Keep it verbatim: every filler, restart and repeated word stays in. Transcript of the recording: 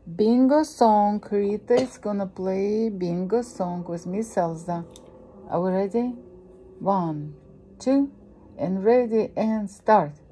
Bingo song. Rita is gonna play bingo song with Miss Elsa. Are we ready? One, two, and ready and start.